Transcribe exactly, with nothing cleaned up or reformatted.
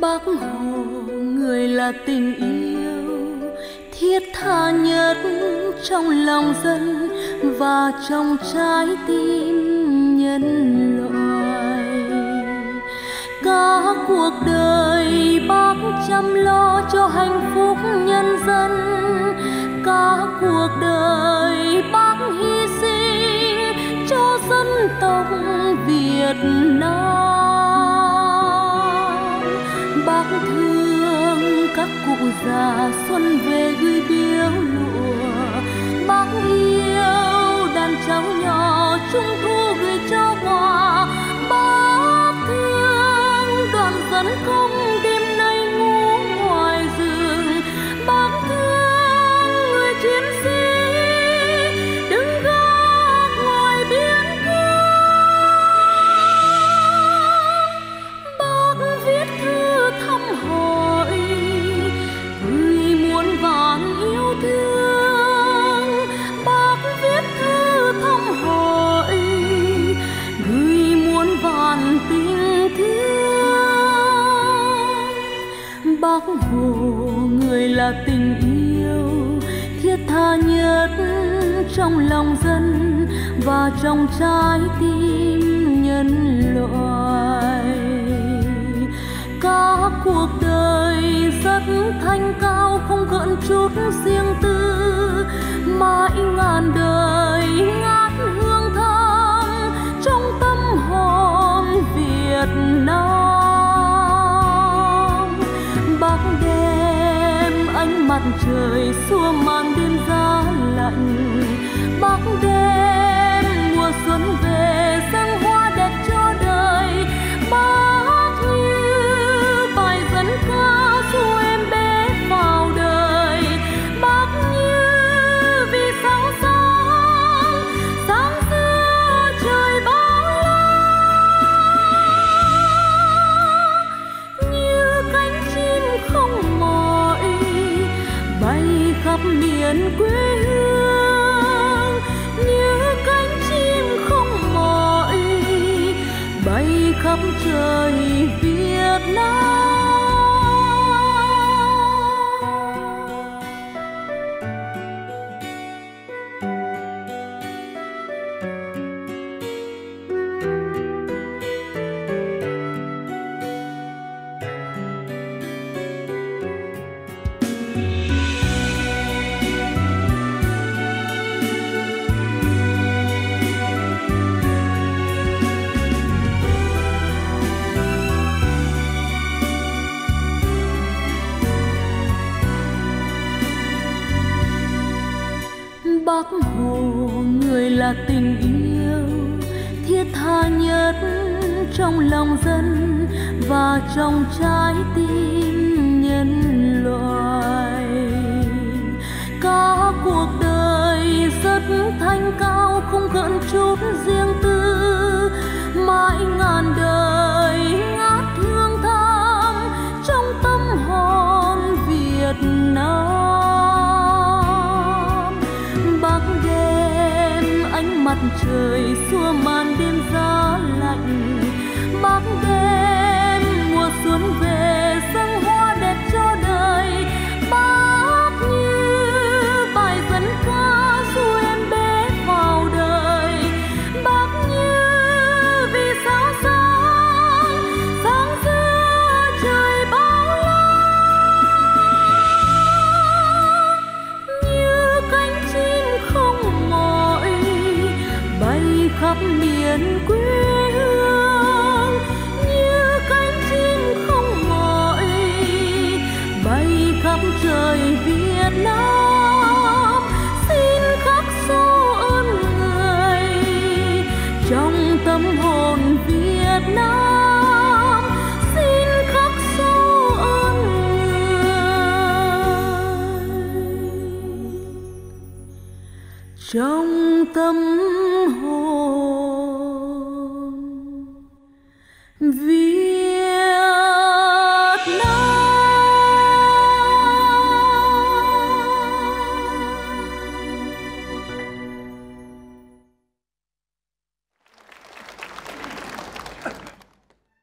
Bác Hồ người là tình yêu thiết tha nhất trong lòng dân và trong trái tim nhân loại. Cả cuộc đời bác chăm lo cho hạnh phúc nhân dân, cả cuộc đời bác hy sinh cho dân tộc Việt Nam. Bác thương các cụ già xuân về gửi biếu lụa, bác yêu đàn cháu nhỏ trung thu gửi cho quà. Bác thương đoàn dân công đêm nay ngủ ngoài giường, bác thương người chiến sĩ đứng gác ngoài biên cương. Bác viết thư thăm hỏi gửi muôn vàn yêu thương, bác viết thư thăm hỏi gửi muôn vàn tình thương. Bác Hồ người là tình yêu thiết tha nhất trong lòng dân và trong trái tim nhân loại. Cả cuộc đời rất thanh cao không gợn chút riêng tư, mãi ngàn đời ngát hương thơm trong tâm hồn Việt Nam. Bác đem ánh mặt trời xua màn đêm giá lạnh, bác đem mùa xuân về dâng hoa đẹp cho đời. Bác như bài dân ca ru em bé vào đời, bác như vì sáng sáng sáng giữa trời bao la, như cánh chim không mỏi bay khắp miền quê hương, như cánh chim không mỏi bay khắp trời Việt Nam. Bác Hồ người là tình yêu thiết tha nhất trong lòng dân và trong trái tim nhân loại. Cả cuộc đời rất thanh cao không gợn chút riêng tư, mãi ngàn đời ngát hương thơm trong tâm hồn Việt Nam. Bác đem ánh mặt trời xua màn đêm giá lạnh, bác đem mùa xuân về dâng hoa đẹp cho đời. Bác như bài dân ca ru em bé vào đời, bác như vì sáng sáng sáng giữa trời bao la, như cánh chim không mỏi bay khắp miền quê hương, như cánh chim không mỏi bay khắp trời Việt Nam. Xin khắc sâu ơn người trong tâm hồn Việt Nam, xin khắc sâu ơn người trong tâm